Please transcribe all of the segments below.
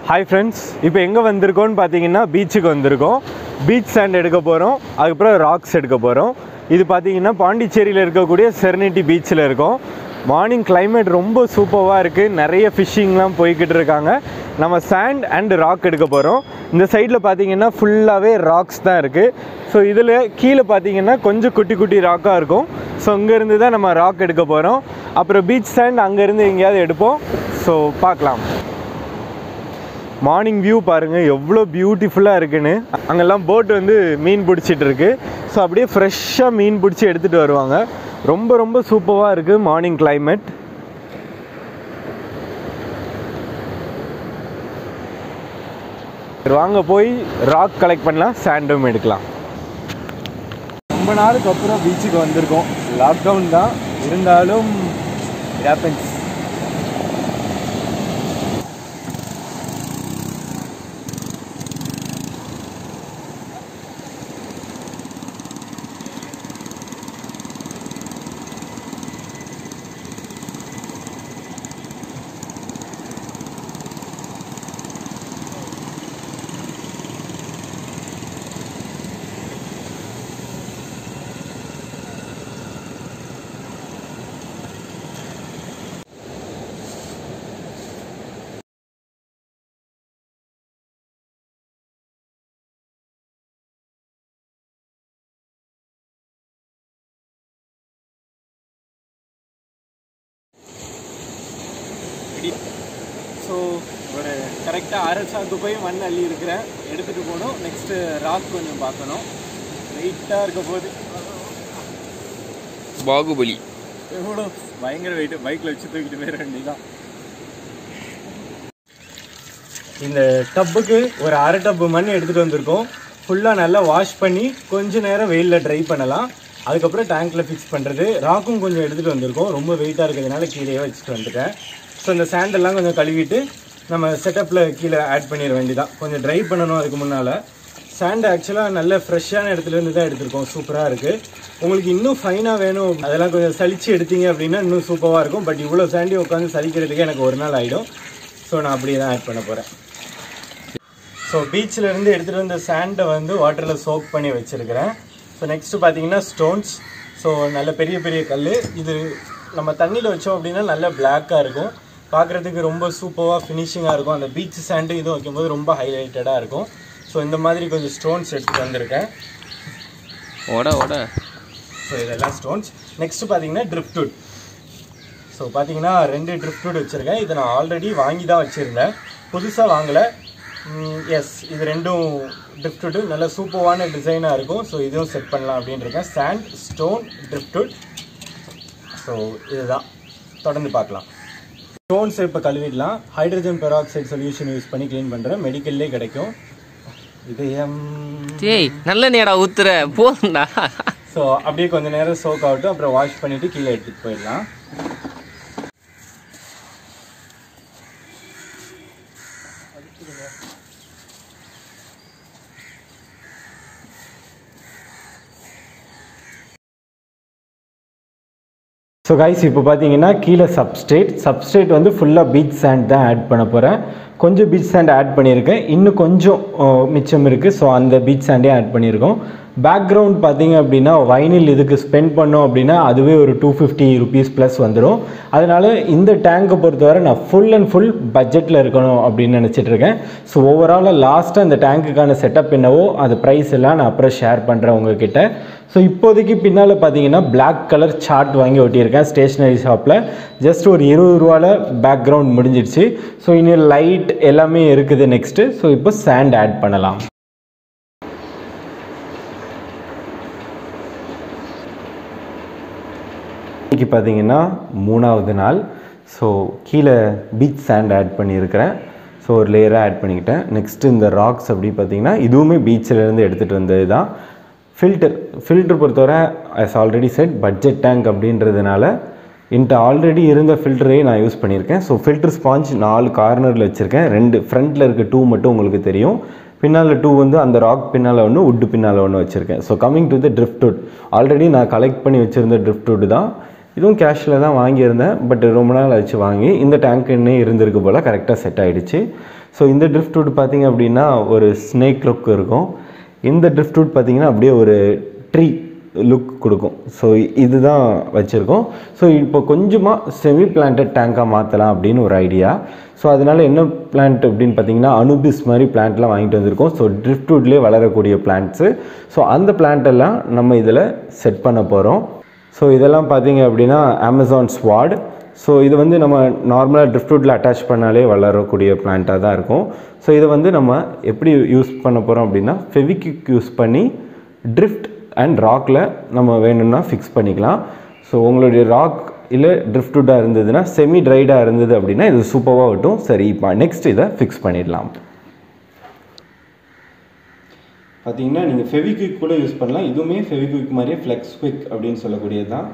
Hi friends, இப்போ எங்கே வந்திருக்கோன்னு பார்த்தீங்கன்னா பீச்சுக்கு வந்திருக்கோம். பீச் சாண்ட் எடுக்க போகிறோம், அதுக்கப்புறம் ராக்ஸ் எடுக்க போகிறோம். இது பார்த்தீங்கன்னா பாண்டிச்சேரியில் இருக்கக்கூடிய செரெனிட்டி பீச்சில் இருக்கோம். மார்னிங் கிளைமேட் ரொம்ப சூப்பராக இருக்குது. நிறைய ஃபிஷ்ஷிங்லாம் போய்கிட்டு இருக்காங்க. நம்ம சாண்ட் அண்ட் ராக் எடுக்க போகிறோம். இந்த சைடில் பார்த்தீங்கன்னா ஃபுல்லாகவே ராக்ஸ் தான் இருக்குது. ஸோ இதில் கீழே பார்த்தீங்கன்னா கொஞ்சம் குட்டி குட்டி ராக்காக இருக்கும். ஸோ இங்கேருந்து தான் நம்ம ராக் எடுக்க போகிறோம். அப்புறம் பீச் சாண்ட் அங்கேருந்து எங்கேயாவது எடுப்போம். ஸோ பார்க்கலாம். மார்னிங் வியூ பாருங்கள் எவ்வளோ பியூட்டிஃபுல்லாக இருக்குன்னு. அங்கெல்லாம் போட் வந்து மீன் பிடிச்சிட்டு இருக்கு. ஸோ அப்படியே ஃப்ரெஷ்ஷாக மீன் பிடிச்சி எடுத்துகிட்டு வருவாங்க. ரொம்ப ரொம்ப சூப்பராக இருக்குது மார்னிங் கிளைமேட். வாங்க போய் ராக் கலெக்ட் பண்ணலாம், சாண்டும் எடுக்கலாம். ரொம்ப நாளுக்கு அப்புறம் பீச்சுக்கு வந்திருக்கோம். லாக்டவுன் தான் இருந்தாலும் இட் ஹேப்பன்ஸ். ஸோ ஒரு கரெக்டாக அரசாக்கு போய் மண் அள்ளி இருக்கிறேன், எடுத்துகிட்டு போகணும். நெக்ஸ்ட்டு ராக் கொஞ்சம் பார்க்கணும். வெயிட்டாக இருக்க போது பாகுபலி எவ்வளோ பயங்கர வெயிட்டு. பைக்கில் வச்சு தூக்கிட்டு போயிட வேண்டியதான். இந்த டப்புக்கு ஒரு அரை டப்பு மண் எடுத்துகிட்டு வந்திருக்கோம். ஃபுல்லாக நல்லா வாஷ் பண்ணி கொஞ்சம் நேரம் வெயிலில் ட்ரை பண்ணலாம். அதுக்கப்புறம் டேங்க்கில் ஃபிக்ஸ் பண்ணுறது. ராக்கும் கொஞ்சம் எடுத்துகிட்டு வந்திருக்கோம். ரொம்ப வெயிட்டாக இருக்கிறதுனால கீழே வச்சுட்டு வந்துட்டேன். ஸோ இந்த சாண்டெல்லாம் கொஞ்சம் கழுவிட்டு நம்ம செட்டப்பில் கீழே ஆட் பண்ணிட வேண்டியதான். கொஞ்சம் ட்ரை பண்ணணும் அதுக்கு முன்னால். சாண்ட் ஆக்சுவலாக நல்ல ஃப்ரெஷ்ஷான இடத்துலேருந்து தான் எடுத்திருக்கோம். சூப்பராக இருக்குது. உங்களுக்கு இன்னும் ஃபைனாக வேணும், அதெல்லாம் கொஞ்சம் சலிச்சு எடுத்தீங்க அப்படின்னா இன்னும் சூப்பராக இருக்கும். பட் இவ்வளோ சாண்டி உட்காந்து சலிக்கிறதுக்கே எனக்கு ஒரு நாள் ஆகிடும். ஸோ நான் அப்படியே தான் ஆட் பண்ண போகிறேன். ஸோ பீச்சிலேருந்து எடுத்துகிட்டு வந்த சாண்டை வந்து வாட்டரில் சோக் பண்ணி வச்சுருக்கிறேன். ஸோ நெக்ஸ்ட்டு பார்த்தீங்கன்னா ஸ்டோன்ஸ். ஸோ நல்ல பெரிய பெரிய கல். இது நம்ம தண்ணியில் வச்சோம் அப்படின்னா நல்ல பிளாக்காக இருக்கும். பார்க்குறதுக்கு ரொம்ப சூப்பராக ஃபினிஷிங்காக இருக்கும். அந்த பீச் சாண்டு இதுவும் வைக்கும்போது ரொம்ப ஹைலைட்டடாக இருக்கும். ஸோ இந்த மாதிரி கொஞ்சம் ஸ்டோன்ஸ் எடுத்துகிட்டு வந்திருக்கேன். ஸோ இதெல்லாம் ஸ்டோன்ஸ். நெக்ஸ்ட்டு பார்த்தீங்கன்னா ட்ரிஃப்ட்வுட். ஸோ பார்த்தீங்கன்னா 2 ட்ரிஃப்ட்வுட் வச்சுருக்கேன். இதை நான் ஆல்ரெடி வாங்கி தான் வச்சுருந்தேன், புதுசாக வாங்கலை. எஸ், இது 2 ட்ரிஃப்ட்வுட் நல்ல சூப்பரான டிசைனாக இருக்கும். ஸோ இதுவும் செட் பண்ணலாம் அப்படின்னு இருக்கேன். Sand, stone, driftwood. ஸோ இதுதான், தொடர்ந்து பார்க்கலாம். ஸ்டோன்ஸ் இப்போ கழுவிடலாம். ஹைட்ரஜன் பெராக்சைடு சொல்யூஷன் யூஸ் பண்ணி க்ளீன் பண்ணுறேன். மெடிக்கல்லே கிடைக்கும். இதயம் நல்ல நேரா ஊத்துற போதும்டா. ஸோ அப்படியே கொஞ்சம் நேரம் சோக் ஆகட்டும். அப்புறம் வாஷ் பண்ணிவிட்டு கீழே எடுத்துகிட்டு போயிடலாம். ஸோ கைஸ், இப்போ பார்த்தீங்கன்னா கீழே சப்ஸ்ட்ரேட் வந்து ஃபுல்லாக பீச் சாண்ட் தான் ஆட் பண்ண போகிறேன். கொஞ்சம் பீச் சாண்ட் ஆட் பண்ணியிருக்கேன், இன்னும் கொஞ்சம் மிச்சம் இருக்குது. ஸோ அந்த பீச் சாண்டே ஆட் பண்ணியிருக்கோம். பேக்ரவுண்ட் பார்த்தீங்க அப்படின்னா வைனில் இதுக்கு ஸ்பெண்ட் பண்ணோம் அப்படின்னா அதுவே ஒரு 250 rupees ப்ளஸ் வந்துடும். அதனால் இந்த டேங்கை பொறுத்தவரை நான் ஃபுல் அண்ட் ஃபுல் பட்ஜெட்டில் இருக்கணும் அப்படின்னு நினச்சிட்ருக்கேன். ஸோ ஓவராலாக லாஸ்ட்டாக இந்த டேங்குக்கான செட்டப் என்னவோ அது ப்ரைஸ் எல்லாம் நான் அப்புறம் ஷேர் பண்ணுறேன் உங்ககிட்ட. ஸோ இப்போதைக்கு பின்னால் பார்த்தீங்கன்னா பிளாக் கலர் சார்ட் வாங்கி ஒட்டியிருக்கேன் ஸ்டேஷ்னரி ஷாப்பில். ஜஸ்ட் ஒரு 20 ரூபாவில் பேக்ரவுண்ட் முடிஞ்சிடுச்சு. ஸோ இன்னும் லைட் எல்லாமே இருக்குது நெக்ஸ்ட்டு. ஸோ இப்போ சாண்ட் ஆட் பண்ணலாம். இன்றைக்கி பார்த்தீங்கன்னா 3வது நாள். ஸோ கீழே பீச் சாண்ட் ஆட் பண்ணியிருக்கிறேன். ஸோ ஒரு லேயராக ஆட் பண்ணிக்கிட்டேன். நெக்ஸ்ட்டு இந்த ராக்ஸ் அப்படி பார்த்தீங்கன்னா இதுவுமே பீச்சிலேருந்து எடுத்துகிட்டு வந்தது தான். ஃபில்ட்ரு பொறுத்தவரை as already set budget tank அப்படின்றதுனால என்கிட்ட ஆல்ரெடி இருந்த ஃபில்டரே நான் யூஸ் பண்ணியிருக்கேன். ஸோ ஃபில்டர் ஸ்பாஞ்ச் 4 கார்னரில் வச்சுருக்கேன். 2 ஃப்ரண்ட்டில் இருக்க 2 மட்டும் உங்களுக்கு தெரியும். பின்னால் 2 வந்து அந்த ராக் பின்னால் ஒன்று, உட்டு பின்னால் ஒன்று வச்சுருக்கேன். So coming to the driftwood, already நான் கலெக்ட் பண்ணி வச்சுருந்த ட்ரிஃப்ட்வுட் தான். இதுவும் கேஷில் தான் வாங்கியிருந்தேன். பட் ரொம்ப நாள் ஆச்சு வாங்கி. இந்த டேங்க் இன்னே இருந்திருக்கு போல் கரெக்டாக செட் ஆகிடுச்சு. ஸோ இந்த ட்ரிஃப்ட் வுட் பார்த்திங்க அப்படின்னா ஒரு ஸ்னேக் லுக் இருக்கும். இந்த ட்ரிஃப்ட் வுட் பார்த்திங்கன்னா அப்படியே ஒரு ட்ரீ லுக் கொடுக்கும். ஸோ இதுதான் வச்சுருக்கோம். ஸோ இப்போ கொஞ்சமாக செமி பிளான்டட் டேங்காக மாற்றலாம் அப்படின்னு ஒரு ஐடியா. ஸோ அதனால் என்ன பிளான்ட் அப்படின்னு பார்த்தீங்கன்னா அனுபிஸ் மாதிரி பிளான்ட்லாம் வாங்கிட்டு வந்திருக்கோம். ஸோ ட்ரிஃப்ட் வுட்லேயே வளரக்கூடிய பிளான்ட்ஸு. ஸோ அந்த பிளான்ட்டெல்லாம் நம்ம இதில் செட் பண்ண போகிறோம். ஸோ இதெல்லாம் பார்த்தீங்க அப்படின்னா அமேசான் ஸ்வாட். ஸோ இது வந்து நம்ம நார்மலாக ட்ரிஃப்ட் வுட்டில் அட்டாச் பண்ணாலே வளரக்கூடிய பிளான்ட்டாக தான் இருக்கும். ஸோ இதை வந்து நம்ம எப்படி யூஸ் பண்ண போகிறோம் அப்படின்னா ஃபெவிக்விக் யூஸ் பண்ணி ட்ரிஃப்ட் அண்ட் ராக்கில் நம்ம வேணும்னா ஃபிக்ஸ் பண்ணிக்கலாம். ஸோ உங்களுடைய ராக் இல்லை ட்ரிஃப்ட் வுட்டாக இருந்ததுன்னா செமி ட்ரைடாக இருந்தது அப்படின்னா இது சூப்பராக விட்டும். சரி, இப்போ நெக்ஸ்ட் இதை ஃபிக்ஸ் பண்ணிடலாம். பார்த்தீங்கன்னா நீங்கள் ஃபெவிக்விக் கூட யூஸ் பண்ணலாம். இதுவுமே ஃபெவிக்விக் மாதிரியே ஃப்ளெக்ஸ் குவிக் அப்படின்னு சொல்லக்கூடியது தான்.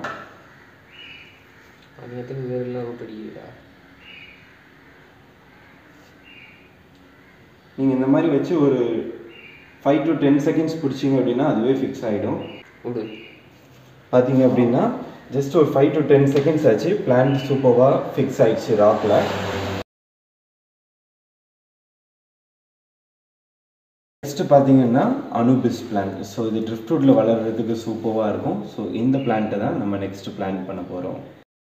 நீங்கள் இந்த மாதிரி வச்சு ஒரு 5 to 10 seconds பிடிச்சிங்க அப்படின்னா அதுவே ஃபிக்ஸ் ஆகிடும். பார்த்தீங்க அப்படின்னா ஜஸ்ட் ஒரு 5 to 10 seconds ஆச்சு, பிளான்ட் சூப்பராக ஃபிக்ஸ் ஆகிடுச்சு ராக்கில். நெக்ஸ்ட்டு பார்த்தீங்கன்னா அனுபிஸ் பிளான்ட். ஸோ இது ட்ரிஃப்ட் வுட்டில் வளர்கிறதுக்கு சூப்பராக இருக்கும். ஸோ இந்த பிளான்ட்டை தான் நம்ம நெக்ஸ்ட்டு பிளான்ட் பண்ண போகிறோம்.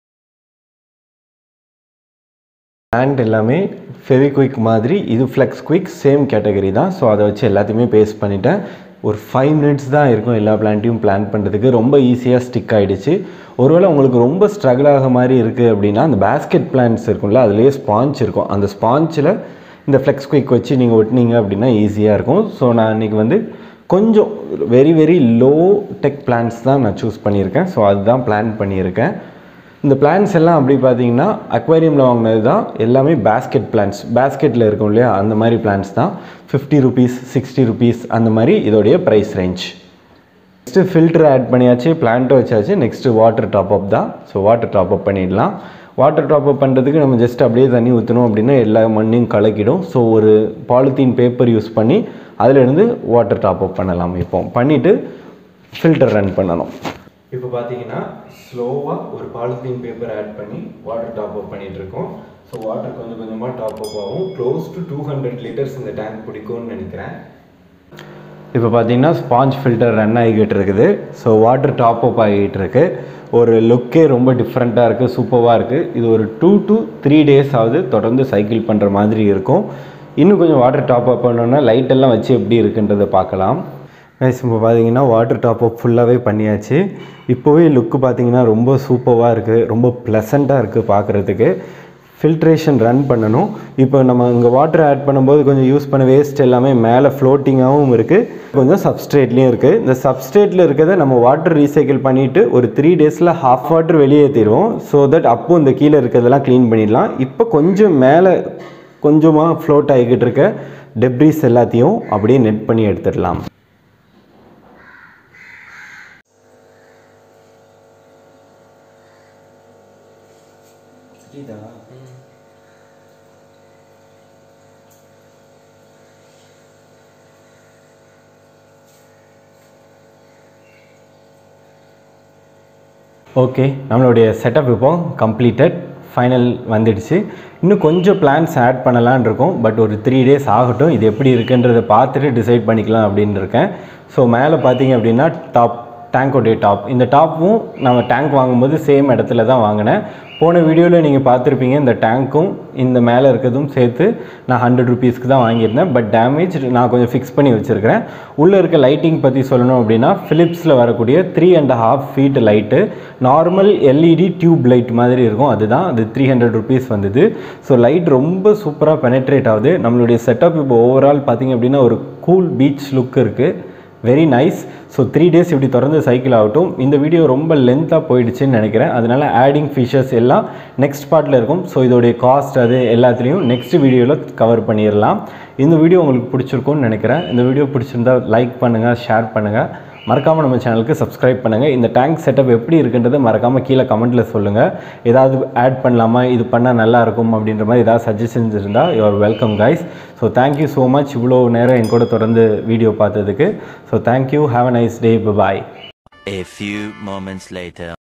பிளான்ட் எல்லாமே ஃபெவிக்விக் மாதிரி, இது ஃப்ளெக்ஸ் குவிக் சேம் கேட்டகரி தான். ஸோ அதை வச்சு எல்லாத்தையுமே பேஸ்ட் பண்ணிட்டேன். ஒரு 5 minutes தான் இருக்கும் எல்லா பிளான்ட்டையும் பிளான் பண்ணுறதுக்கு. ரொம்ப ஈஸியாக ஸ்டிக் ஆகிடுச்சு. ஒருவேளை உங்களுக்கு ரொம்ப ஸ்ட்ரகிள் ஆக மாதிரி இருக்குது அப்படின்னா அந்த பேஸ்கெட் பிளான்ட்ஸ் இருக்கும்ல, அதுலேயே ஸ்பாஞ்ச் இருக்கும். அந்த ஸ்பாஞ்சில் இந்த ஃப்ளெக்ஸ் குவிக் வச்சு நீங்கள் ஒட்டினீங்க அப்படின்னா ஈஸியாக இருக்கும். ஸோ நான் இன்றைக்கி வந்து கொஞ்சம் வெரி லோ டெக் பிளான்ட்ஸ் தான் நான் சூஸ் பண்ணியிருக்கேன். ஸோ அதுதான் பிளான் பண்ணியிருக்கேன். இந்த பிளான்ட்ஸ் எல்லாம் அப்படி பார்த்தீங்கன்னா அக்வேரியமில் வாங்கினது தான். எல்லாமே பேஸ்கெட் பிளான்ட்ஸ், பேஸ்கெட்டில் இருக்கும் இல்லையா, அந்த மாதிரி பிளான்ட்ஸ் தான். 50 rupees 60 rupees அந்த மாதிரி இதோடைய price range. Next filter add பண்ணியாச்சு, பிளான்ட்டை வச்சாச்சு. நெக்ஸ்ட்டு வாட்டர் டாப் அப் தான். ஸோ வாட்டர் டாப் அப் பண்ணிடலாம். வாட்டர் டாப் அப் பண்ணுறதுக்கு நம்ம ஜஸ்ட் அப்படியே தண்ணி ஊற்றணும் அப்படின்னா எல்லா மண்ணையும் கலக்கிடும். ஸோ ஒரு பாலித்தீன் பேப்பர் யூஸ் பண்ணி அதிலிருந்து வாட்டர் டாப் அப் பண்ணலாம். இப்போ பண்ணிவிட்டு ஃபில்டர் ரன் பண்ணணும். இப்போ பார்த்தீங்கன்னா ஸ்லோவாக ஒரு பாலித்தீன் பேப்பர் ஆட் பண்ணி வாட்டர் டாப் அப் பண்ணிகிட்ருக்கோம். ஸோ வாட்டர் கொஞ்சம் கொஞ்சமாக டாப் அப் ஆகும். க்ளோஸ் டு 200 liters இந்த டேங்க் பிடிக்கும்னு நினைக்கிறேன். இப்போ பார்த்தீங்கன்னா ஸ்பாஞ்ச் ஃபில்டர் ரன் ஆகிக்கிட்டு இருக்குது. ஸோ வாட்டர் டாப் அப் ஆகிட்டு இருக்கு. ஒரு லுக்கே ரொம்ப டிஃப்ரெண்ட்டாக இருக்குது, சூப்பராக இருக்குது. இது ஒரு 2 to 3 days ஆகுது தொடர்ந்து சைக்கிள் பண்ணுற மாதிரி இருக்கும். இன்னும் கொஞ்சம் வாட்டர் டாப் அப் பண்ணோன்னா லைட்டெல்லாம் வச்சு எப்படி இருக்குன்றதை பார்க்கலாம். கைஸ் இப்போ பார்த்தீங்கன்னா வாட்டர் டாப் அப் ஃபுல்லாகவே பண்ணியாச்சு. இப்போவே லுக்கு பார்த்தீங்கன்னா ரொம்ப சூப்பராக இருக்குது, ரொம்ப ப்ளசண்ட்டாக இருக்குது பார்க்குறதுக்கு. ஃபில்ட்ரேஷன் ரன் பண்ணணும். இப்போ நம்ம இங்கே வாட்டர் ஆட் பண்ணும்போது கொஞ்சம் யூஸ் பண்ண வேஸ்ட் எல்லாமே மேலே ஃப்ளோட்டிங்காகவும் இருக்குது, கொஞ்சம் சப்ஸ்ட்ரேட்லேயும் இருக்குது. இந்த சப்ஸ்ட்ரேட்டில் இருக்கிறத நம்ம வாட்டர் ரீசைக்கிள் பண்ணிவிட்டு ஒரு 3 daysல ஹாஃப் வாட்டர் வெளியேற்றிடுவோம். ஸோ தட் அப்போ இந்த கீழே இருக்கிறதெல்லாம் க்ளீன் பண்ணிடலாம். இப்போ கொஞ்சம் மேலே கொஞ்சமாக ஃப்ளோட் ஆகிக்கிட்டு இருக்க டெப்ரிஸ் எல்லாத்தையும் அப்படியே நெட் பண்ணி எடுத்துடலாம். ஓகே, நம்மளுடைய செட்டப் இப்போ கம்ப்ளீட்டட், ஃபைனல் வந்துடுச்சு. இன்னும் கொஞ்சம் பிளான்ஸ் ஆட் பண்ணலான் இருக்கோம். பட் ஒரு 3 days ஆகட்டும், இது எப்படி இருக்குன்றதை பார்த்துட்டு டிசைட் பண்ணிக்கலாம் அப்படின்னு இருக்கேன். ஸோ மேலே பார்த்தீங்க அப்படின்னா டேங்கோடைய டாப், இந்த டாப்பும் நம்ம டேங்க் வாங்கும்போது சேம் இடத்துல தான் வாங்கினேன். போன வீடியோவில் நீங்கள் பார்த்துருப்பீங்க. இந்த டேங்க்கும் இந்த மேலே இருக்கிறதும் சேர்த்து நான் 100 rupeesக்கு தான் வாங்கியிருந்தேன். பட் டேமேஜ் நான் கொஞ்சம் ஃபிக்ஸ் பண்ணி வச்சுருக்கிறேன். உள்ளே இருக்க லைட்டிங் பற்றி சொல்லணும் அப்படின்னா ஃபிலிப்ஸில் வரக்கூடிய 3.5 feet light, normal LED tube light மாதிரி இருக்கும். அதுதான் அது 300 rupees வந்தது. ஸோ லைட் ரொம்ப சூப்பராக பெனட்ரேட் ஆகுது. நம்மளுடைய செட்டப் இப்போ ஓவரால் பார்த்திங்க அப்படின்னா ஒரு கூல் பீச் லுக் இருக்குது. Very nice. ஸோ 3 days இப்படி தொடர்ந்து சைக்கிள் ஆகட்டும். இந்த வீடியோ ரொம்ப லென்த்தாக போயிடுச்சுன்னு நினைக்கிறேன். அதனால் ஆடிங் ஃபீச்சர்ஸ் எல்லாம் நெக்ஸ்ட் பார்ட்டில் இருக்கும். ஸோ இதோடைய காஸ்ட் அது எல்லாத்துலேயும் நெக்ஸ்ட் வீடியோவில் கவர் பண்ணிடலாம். இந்த வீடியோ உங்களுக்கு பிடிச்சிருக்கும்னு நினைக்கிறேன். இந்த வீடியோ பிடிச்சிருந்தா லைக் பண்ணுங்கள், ஷேர் பண்ணுங்கள், மறக்காமல் நம்ம சேனலுக்கு சப்ஸ்கிரைப் பண்ணுங்கள். இந்த டேங்க் செட்டப் எப்படி இருக்குன்றதை மறக்காமல் கீழே கமெண்ட்டில் சொல்லுங்கள். ஏதாவது ஆட் பண்ணலாமா, இது பண்ணால் நல்லாயிருக்கும் அப்படின்ற மாதிரி ஏதாவது சஜஷன்ஸ் இருந்தால் you are welcome guys. So thank you so much இவ்வளோ நேரம் என் கூட தொடர்ந்து வீடியோ பார்த்ததுக்கு. So thank you, have a nice day, bye. A few moments later.